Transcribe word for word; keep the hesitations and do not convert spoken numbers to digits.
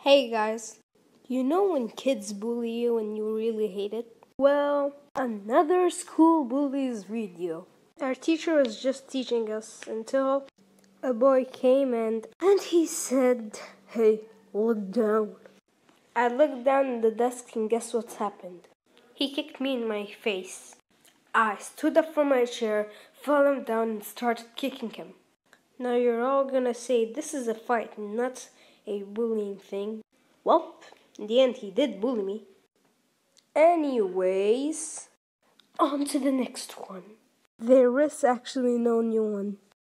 Hey guys, you know when kids bully you and you really hate it? Well, another school bullies video. Our teacher was just teaching us until a boy came and and he said, "Hey, look down." I looked down at the desk and guess what happened? He kicked me in my face. I stood up from my chair, fell him down and started kicking him. Now you're all gonna say this is a fight, not a bullying thing. Well, in the end he did bully me. Anyways, on to the next one. There is actually no new one.